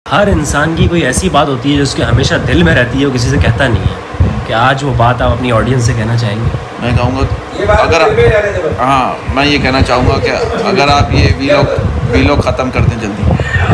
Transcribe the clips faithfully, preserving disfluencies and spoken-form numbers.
हर इंसान की कोई ऐसी बात होती है जो उसके हमेशा दिल में रहती है, वो किसी से कहता नहीं है। कि आज वो बात आप अपनी ऑडियंस से कहना चाहेंगे? मैं कहूँगा अगर हाँ मैं ये कहना चाहूँगा कि अगर आप ये वीलॉग वीलॉग ख़त्म कर दें जल्दी।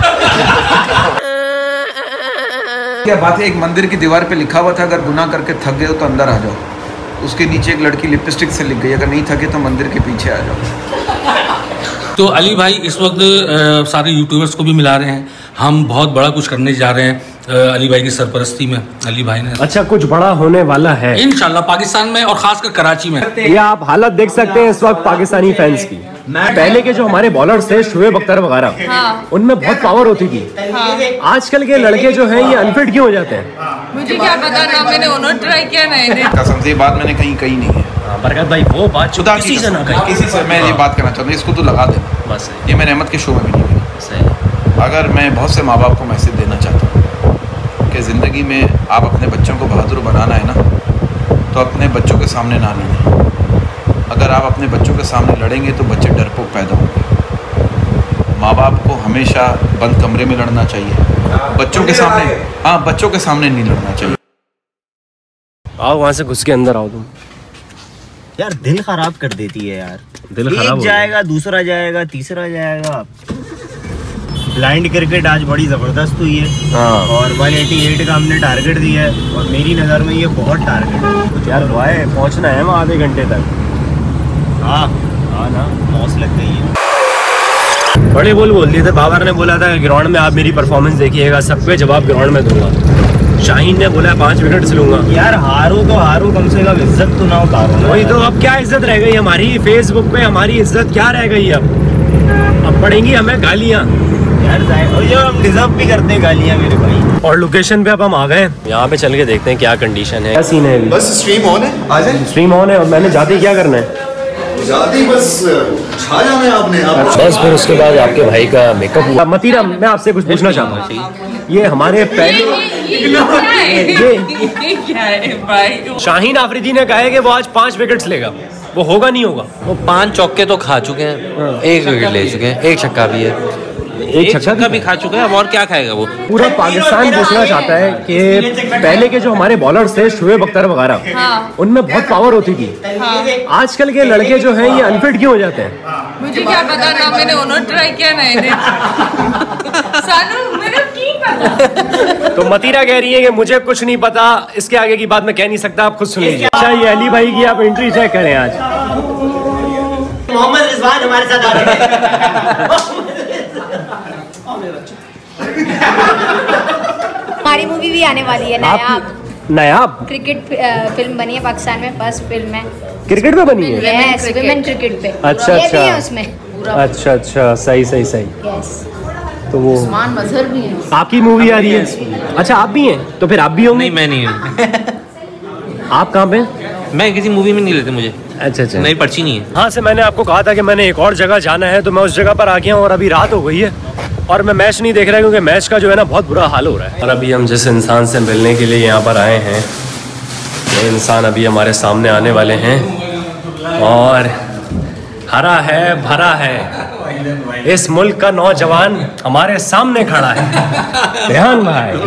क्या बात है, एक मंदिर की दीवार पे लिखा हुआ था अगर गुनाह करके थक गए हो तो अंदर आ जाओ। उसके नीचे एक लड़की लिपस्टिक से लिख गई अगर नहीं थके तो मंदिर के पीछे आ जाओ। तो अली भाई इस वक्त आ, सारे यूट्यूबर्स को भी मिला रहे हैं। हम बहुत बड़ा कुछ करने जा रहे हैं आ, अली भाई की सरपरस्ती में। अली भाई ने अच्छा कुछ बड़ा होने वाला है इंशाल्लाह पाकिस्तान में और खासकर कराची में। ये आप हालत देख सकते हैं इस वक्त पाकिस्तानी फैंस की। पहले के जो हमारे बॉलर्स थे शुएब अख्तर वगैरह, हाँ। उनमें बहुत पावर होती थी, हाँ। आजकल के लड़के जो हैं ये अनफिट क्यों हो जाते हैं? मुझे क्या पता, ना मैंने उन्होंने ट्राई किया ना इन्हें। कसम से ये बात मैंने कहीं कही नहीं है। बरकत भाई वो बात खुदा किसी से ना कही, किसी से मैं ये बात कहना चाहता हूँ, इसको तो लगा देना बस। ये मैंने अहमद के शो में भी नहीं कही। अगर मैं बहुत से माँ बाप को मैसेज देना चाहता हूँ कि ज़िंदगी में आप अपने बच्चों को बहादुर बनाना है ना, तो अपने बच्चों के सामने ना लड़ें। अगर आप अपने बच्चों के सामने लड़ेंगे तो बच्चे डरपोक पैदा होंगे। माँ बाप को हमेशा बंद कमरे में लड़ना चाहिए, बच्चों के सामने हाँ बच्चों के सामने नहीं लड़ना चाहिए। आओ वहाँ से घुस के अंदर आओ तुम। यार दिल खराब कर देती है यार। दिल खराब एक जाएगा दूसरा जाएगा तीसरा जाएगा। ब्लाइंड क्रिकेट आज बड़ी जबरदस्त हुई है, हाँ। और एक सौ अट्ठासी का हमने टारगेट दिया है और मेरी नज़र में ये बहुत टारगेट है यार। भाई पहुँचना है वहाँ आधे घंटे तक। हाँ हाँ ना मौस लग गई है। बड़े बोल बोल दिए थे, बाबर ने बोला था ग्राउंड में आप मेरी परफॉर्मेंस देखिएगा, सब पे जवाब ग्राउंड में दूंगा। शाहीन ने बोला पाँच विकेट से लूंगा। यार हारू तो हारू, कम से कम इज्जत तो ना उतारो। वही तो, अब क्या इज्जत रह गई हमारी? फेसबुक पे हमारी इज्जत क्या रह गई? अब अब पड़ेंगी हमें गालियाँ यार। जो हम डिजर्व भी करते हैं गालियाँ मेरे भाई। और लोकेशन पे अब हम आ गए, यहाँ पे चल के देखते हैं क्या कंडीशन है, क्या सीन है। बस स्ट्रीम ऑन है, आ जाए। स्ट्रीम ऑन है और मैंने जाते क्या करना है? जाती बस छा जाना है आपने आप। बस फिर उसके बाद आपके भाई का मेकअप हुआ। मतीरा मैं आपसे कुछ पूछना चाहता हूँ, ये हमारे पहले ये शाहीन आफरीदी ने कहा है कि वो आज पांच विकेट्स लेगा, वो होगा नहीं होगा? वो पांच चौके तो खा चुके हैं, एक विकेट ले चुके हैं, एक छक्का भी है, एक छक्का भी खा चुका है। अब और क्या खाएगा वो? पूरा पाकिस्तान पूछना चाहता है कि पहले के जो हमारे बॉलर्स थे शुएब अख्तर वगैरह, हाँ। उनमें बहुत पावर होती थी, हाँ। आजकल के लड़के जो हैं ये अनफिट क्यों हो जाते हैं? मुझे क्या पता, ना मैंने उन्होंने ट्राई किया ना इन्हें। सानू मेरे की पता। तो मतीरा कह रही है कि मुझे कुछ नहीं पता, इसके आगे की बात मैं कह नहीं सकता, आप खुद सुन लीजिए। अच्छा ये अली भाई की आप एंट्री चेक करें। आज मोहम्मद रिजवान हमारे साथ आ रहे हैं। हमारी मूवी भी आने वाली है, नायाब। नायाब क्रिकेट फिल्म बनी है पाकिस्तान में, फर्स्ट फिल्म है क्रिकेट पे बनी है। यस, वुमेन क्रिकेट पे। अच्छा ये अच्छा भी है उसमें। अच्छा अच्छा सही सही सही। यस तो वो उस्मान मजहर भी है, आपकी मूवी आ रही है? अच्छा आप भी हैं, तो फिर आप भी होंगे? नहीं मैं नहीं हूँ। आप कहाँ पे? मैं किसी मूवी में नहीं लेते मुझे। अच्छा अच्छा मेरी पर्ची नहीं है। हाँ से मैंने आपको कहा था कि मैंने एक और जगह जाना है, तो मैं उस जगह पर आ गया हूँ और अभी रात हो गई है और मैं मैच नहीं देख रहा क्योंकि मैच का जो है ना बहुत बुरा हाल हो रहा है। और अभी हम जिस इंसान से मिलने के लिए यहाँ पर आए हैं, वो इंसान अभी हमारे सामने आने वाले हैं और हरा है भरा है, इस मुल्क का नौजवान हमारे सामने खड़ा है। रेहान भाई।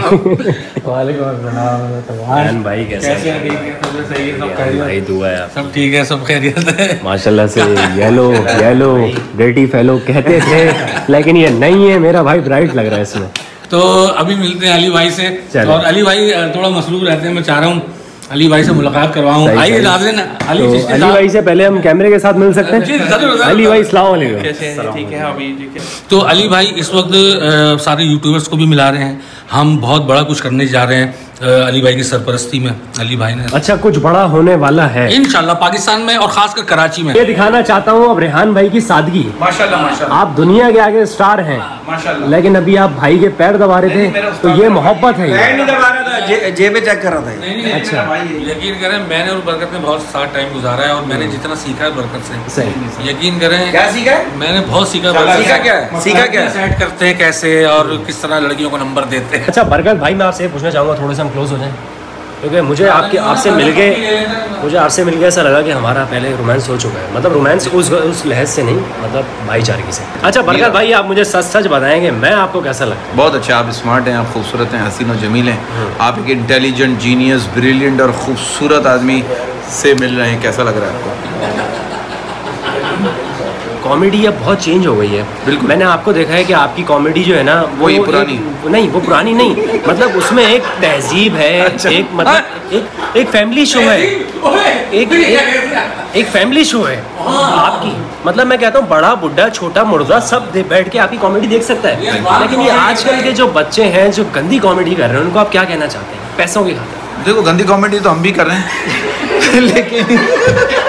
रेहान भाई कैसे हैं? भाई दुआ है आप? सब ठीक है, सब खैरियत है माशाल्लाह से। येलो येलो ब्रेटी फेलो कहते थे, लेकिन ये नहीं है मेरा भाई, ब्राइट लग रहा है इसमें। तो अभी मिलते हैं अली भाई से। और अली भाई थोड़ा मसरूफ रहते हैं, मैं चाह रहा हूँ अली भाई से मुलाकात करवाऊँ। आइए नाज़रीन, अली तो अली भाई से पहले हम कैमरे के साथ मिल सकते हैं? अली भाई अस्सलाम वालेकुम। ठीक है अभी ठीक है। तो अली भाई इस वक्त आ, सारे यूट्यूबर्स को भी मिला रहे हैं। हम बहुत बड़ा कुछ करने जा रहे हैं अली भाई की सरपरस्ती में। अली भाई ने अच्छा कुछ बड़ा होने वाला है इंशाल्लाह पाकिस्तान में और खासकर कराची में। ये दिखाना चाहता हूँ अब रेहान भाई की सादगी। माशाल्लाह माशाल्लाह। आप दुनिया के आगे स्टार हैं माशाल्लाह, लेकिन अभी आप भाई के पैर दबा रहे थे, तो ये मोहब्बत है। जेबे चेक कर रहा था। अच्छा यकीन करें मैंने और बरकत ने बहुत सारा टाइम गुजारा है और मैंने जितना सीखा है बरकत से, सही यकीन करें। क्या सीखा है? मैंने बहुत सीखा। सीखा क्या है? सीखा क्या है? सेट करते हैं कैसे और किस तरह लड़कियों को नंबर देते हैं। अच्छा बरकत भाई मैं आपसे पूछना चाहूँगा, थोड़े से हम क्लोज हो जाएं। क्योंकि मुझे आपके आपसे मिल के मुझे आपसे मिल के ऐसा लगा कि हमारा पहले रोमांस हो चुका है, मतलब रोमांस उस उस लहज से नहीं, मतलब भाईचारगी से। अच्छा बरकत भाई, आप मुझे सच सच बताएंगे मैं आपको कैसा लगता है? बहुत अच्छा, आप स्मार्ट हैं, आप खूबसूरत हैं, हसीन और जमील हैं, आप एक इंटेलिजेंट, जीनियस, ब्रिलियंट और खूबसूरत आदमी से मिल रहे हैं। कैसा लग रहा है आपको? कॉमेडी अब बहुत चेंज हो गई है। बिल्कुल, मैंने आपको देखा है कि आपकी कॉमेडी जो है ना वो, वो ये पुरानी एक, नहीं वो पुरानी नहीं, मतलब उसमें एक तहजीब है। अच्छा। एक मतलब एक एक फैमिली शो है, एक एक, एक फैमिली शो है आपकी। मतलब मैं कहता हूँ बड़ा बुढ़ा छोटा मुर्दा सब बैठ के आपकी कॉमेडी देख सकता है। लेकिन ये आजकल के जो बच्चे हैं जो गंदी कॉमेडी कर रहे हैं, उनको आप क्या कहना चाहते हैं पैसों की खातिर? देखो, गंदी कॉमेडी तो हम भी कर रहे हैं लेकिन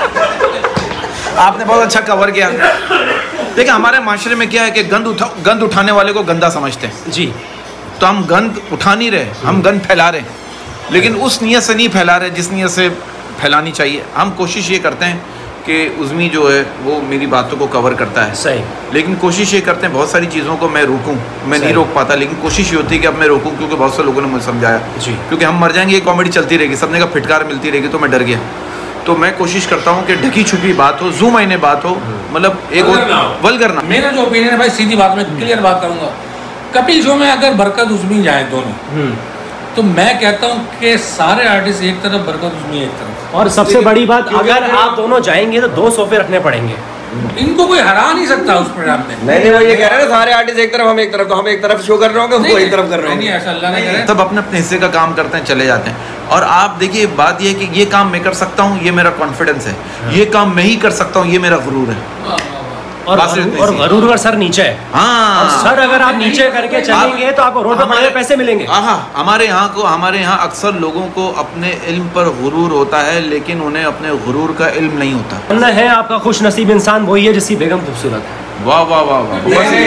आपने बहुत अच्छा कवर किया। देखिए हमारे माशरे में क्या है कि गंद उठा गंद उठाने वाले को गंदा समझते हैं जी। तो हम गंद उठा नहीं रहे, हम गंद फैला रहे हैं, लेकिन उस नीयत से नहीं फैला रहे जिस नीयत से फैलानी चाहिए। हम कोशिश ये करते हैं कि उज़मी जो है वो मेरी बातों को कवर करता है, सही, लेकिन कोशिश ये करते हैं बहुत सारी चीज़ों को मैं रोकूं, मैं नहीं रोक पाता, लेकिन कोशिश ये होती है कि अब मैं रोकूं, क्योंकि बहुत से लोगों ने मुझे समझाया जी, क्योंकि हम मर जाएंगे ये कॉमेडी चलती रहेगी, सबने का फिटकार मिलती रहेगी, तो मैं डर गया। तो मैं कोशिश करता हूँ कि ढकी छुपी बात हो, जूम आईने बात हो, मतलब एक वल्गर ना। मेरा जो ओपिनियन है भाई, सीधी बात में क्लियर बात करूँगा, कपिल शो में अगर बरकत उज़मी जाए दोनों, तो मैं कहता हूँ कि सारे आर्टिस्ट एक तरफ, बरकत उज़मी एक तरफ। और सबसे बड़ी बात, अगर आप दोनों जाएंगे तो दो सोफे रखने पड़ेंगे, इनको कोई हरा नहीं सकता उस प्रोग्राम में। नहीं नहीं, वो ये कह रहे हैं सारे आर्टिस्ट एक तरफ, हम एक तरफ, तो हम एक तरफ शो कर रहे होंगे, वो एक तरफ कर रहे होंगे। ऐसा अल्लाह ने करे, सब अपने अपने हिस्से का काम करते हैं, चले जाते हैं। और आप देखिए बात ये है कि ये काम मैं कर सकता हूँ, ये मेरा कॉन्फिडेंस है, ये काम मैं ही कर सकता हूँ, ये मेरा गुरूर है। और और गरूर का सर नीचे है। हाँ, और सर अगर आप नीचे करके चलेंगे तो आपको रोड पर बड़े पैसे मिलेंगे। हाँ, हमारे यहाँ को हमारे यहाँ अक्सर लोगों को अपने इल्म पर गुरूर होता है, लेकिन उन्हें अपने गुरूर का इल्म नहीं होता। अन्ना है आपका खुश नसीब इंसान वही है जिसकी बेगम खूबसूरत है। वाह वाह वाह वाह,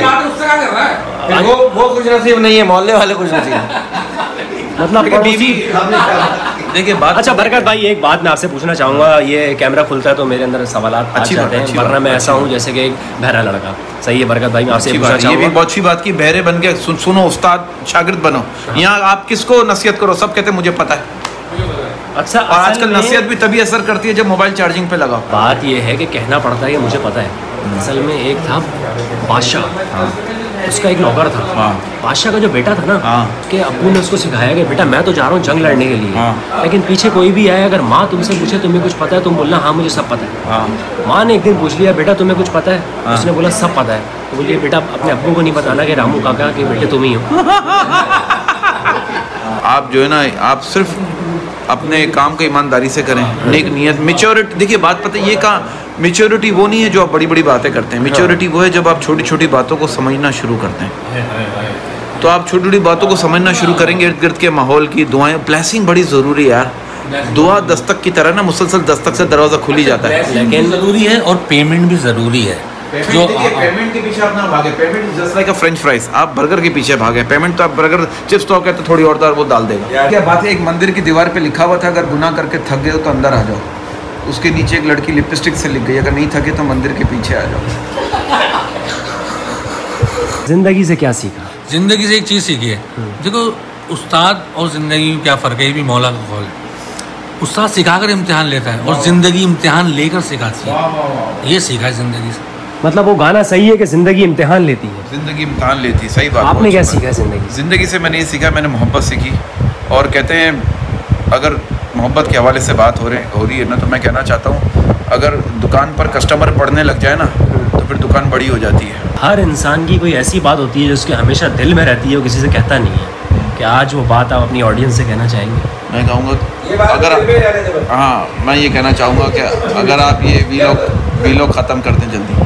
वो वो खुश नसीब नहीं है, मोहल्ले वाले खुश नसीब। मतलब बीवी देखिए बात। अच्छा बरकत भाई, एक बात मैं आपसे पूछना चाहूँगा, ये कैमरा खुलता है तो मेरे अंदर सवाल आ जाते हैं, वरना मैं ऐसा हूँ जैसे कि एक बहरा लड़का। सही है बरकत भाई, मैं आपसे पूछना चाहूँगा, ये भी बहुत अच्छी बात की, बहरे बन के सुन, सुनो उस्ताद शागिर्द बनो। यहाँ आप किसको नसीहत करो, सब कहते हैं मुझे पता है। अच्छा, और आजकल नसीहत भी तभी असर करती है जब मोबाइल चार्जिंग पे लगाओ। बात ये है कि कहना पड़ता है कि मुझे पता है। असल में एक था बादशाह, उसका एक नौकर था। हाँ। बादशाह का जो बेटा था ना, हाँ। कि अब्बू ने उसको सिखाया कि बेटा मैं तो जा रहा हूँ जंग लड़ने के लिए, हाँ। लेकिन पीछे कोई भी आए, अगर माँ तुमसे पूछे तुम्हें कुछ पता है, तुम बोलना हाँ मुझे सब पता है। हाँ। माँ ने एक दिन पूछ लिया बेटा तुम्हें कुछ पता है? हाँ। उसने बोला सब पता है। तो बोलिए बेटा अपने अब्बू को नहीं बताना कि रामू काका के बेटे तुम ही हो। आप जो है ना, आप सिर्फ अपने काम को ईमानदारी से करें, नेक नियत, मेच्योरिटी। देखिए बात पता है, ये का मेच्योरिटी वो नहीं है जो आप बड़ी बड़ी बातें करते हैं, मेच्योरिटी वो है जब आप छोटी छोटी बातों को समझना शुरू करते हैं। तो आप छोटी छोटी बातों को समझना शुरू करेंगे, इर्द गिर्द के माहौल की दुआएं, ब्लेसिंग बड़ी ज़रूरी है यार। दुआ दस्तक की तरह ना, मुसलसल दस्तक से दरवाज़ा खुल ही जाता है। लेकिन ज़रूरी है और पेमेंट भी ज़रूरी है। जो पेमेंट के पीछे आप ना भागे, payment is just like a French fries. आप बर्गर के पीछे भागे, पेमेंट तो आप बर्गर चिप्स तो कहते थोड़ी और दाल वो डाल देगा। क्या बात है, एक मंदिर की दीवार पे लिखा हुआ था अगर गुनाह करके थक गए तो अंदर आ जाओ। उसके नीचे एक लड़की लिपस्टिक से लिख गई अगर नहीं थके तो मंदिर के पीछे आ जाओ। जिंदगी से क्या सीखा? जिंदगी से एक चीज़ सीखी है। देखो उस्ताद और ज़िंदगी में क्या फ़र्क है, ये भी मौला का कौल है। उस्ताद सिखाकर इम्तिहान लेता है और ज़िंदगी इम्तिहान लेकर सिखाती है। ये सीखा है ज़िंदगी से। मतलब वो गाना सही है कि ज़िंदगी इम्तिहान लेती है। ज़िंदगी इम्तिहान लेती है, सही बात। आपने क्या सीखा ज़िंदगी? ज़िंदगी से मैंने ये सीखा, मैंने मोहब्बत सीखी। और कहते हैं अगर मोहब्बत के हवाले से बात हो रही हो रही है ना, तो मैं कहना चाहता हूँ अगर दुकान पर कस्टमर पढ़ने लग जाए ना तो फिर दुकान बड़ी हो जाती है। हर इंसान की कोई ऐसी बात होती है जो उसके हमेशा दिल में रहती है, वो किसी से कहता नहीं है। कि आज वो बात आप अपनी ऑडियंस से कहना चाहेंगे? मैं कहूँगा अगर हाँ मैं ये कहना चाहूँगा कि अगर आप ये वीलॉग वीलॉग ख़त्म कर दें जल्दी।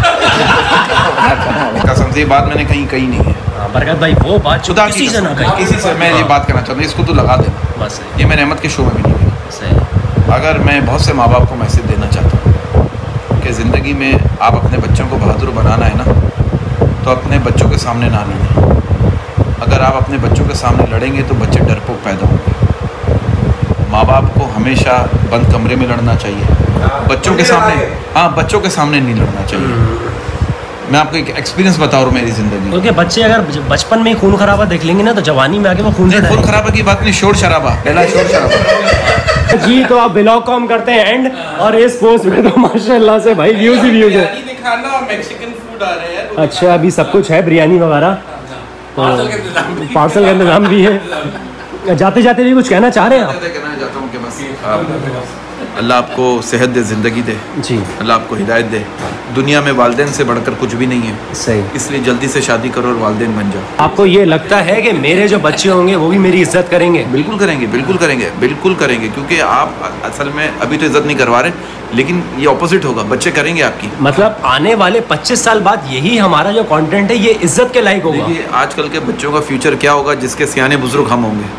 कसम से ये बात मैंने कहीं कही नहीं है। बरकत भाई वो बात खुदा किसी से ना कही, किसी से मैं ये बात कहना चाहता हूँ, इसको तो लगा देना बस। ये मैंने अहमद के शो में भी नहीं कही। सही। अगर मैं बहुत से माँ बाप को मैसेज देना चाहता हूँ कि ज़िंदगी में आप अपने बच्चों को बहादुर बनाना है ना, तो अपने बच्चों के सामने ना लड़ें। अगर आप अपने बच्चों के सामने लड़ेंगे तो बच्चे डरपोक पैदा होंगे। माँ बाप को हमेशा बंद कमरे में लड़ना चाहिए, बच्चों के सामने हाँ बच्चों के सामने नहीं लड़ना चाहिए। मैं आपको एक एक्सपीरियंस बता रहा हूँ मेरी ज़िंदगी। क्योंकि बच्चे अगर बचपन में ही खून खराबा देख लेंगे ना तो जवानी में आके वो खून से खून खराबा की बात नहीं, शोर शराबा, पहला शोर शराबा। जी तो आप व्लॉग को हम करते हैं एंड, और इस पोस्ट में तो माशाल्लाह से भाई व्यूज ही व्यूज है। मैक्सिकन फूड आ रहे हैं। अच्छा अभी सब कुछ है, बिरयानी वगैरह, पार्सल का इंतजाम भी है। जाते जाते भी कुछ कहना चाह रहे हैं आप? कहना चाहता हूँ कि बस अल्लाह आपको सेहत दे, ज़िंदगी दे जी, अल्लाह आपको हिदायत दे। दुनिया में वालिदैन से बढ़कर कुछ भी नहीं है, सही, इसलिए जल्दी से शादी करो और वालिदैन बन जाओ। आपको ये लगता है कि मेरे जो बच्चे होंगे वो भी मेरी इज्जत करेंगे? बिल्कुल करेंगे, बिल्कुल करेंगे, बिल्कुल करेंगे, क्योंकि आप असल में अभी तो इज्जत नहीं करवा रहे, लेकिन ये ऑपोजिट होगा, बच्चे करेंगे आपकी। मतलब आने वाले पच्चीस साल बाद यही हमारा जो कंटेंट है ये इज्जत के लायक होगा। देखिए आजकल के बच्चों का फ्यूचर क्या होगा, जिसके सियाने बुजुर्ग हम होंगे,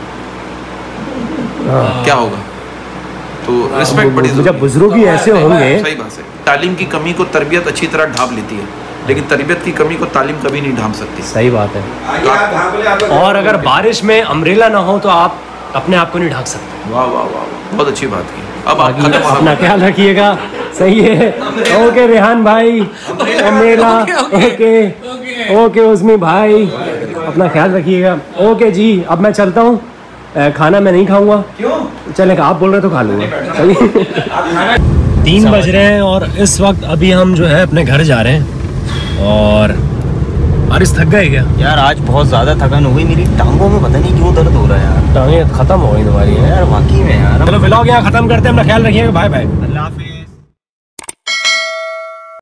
क्या होगा? तो रिस्पेक्ट बड़ी जब बुजुर्ग ही ऐसे होंगे। सही बात है। तालीम की कमी को तरबियत अच्छी तरह ढांप लेती है, लेकिन तरबियत की कमी को तालीम कभी नहीं ढांप सकती। सही बात है। और अगर बारिश में अम्ब्रेला ना हो तो आप अपने आप को नहीं ढांक सकते। वाह वाह वाह, बहुत अच्छी बात की। अब आप अपना ख्याल रखिएगा। सही है। ओके रेहान भाई, अम्ब्रेला, ओके ओके उस्मी भाई, अपना ख्याल रखिएगा। ओके जी, अब मैं चलता हूँ, खाना मैं नहीं खाऊंगा। क्यों? चलेगा, आप बोल रहे तो खा लूँगा। तीन बज रहे हैं और इस वक्त अभी हम जो है अपने घर जा रहे हैं। और बारिश थक गए क्या? यार आज बहुत ज़्यादा थकान हो गई, मेरी टांगों में पता नहीं क्यों दर्द हो रहा है यार। टांगें खत्म हो गई तुम्हारी? यार वाकई में यार। चलो व्लॉग यहाँ खत्म करते हैं, अपना ख्याल रखिएगा। बाय बाय, अल्लाह हाफिज़।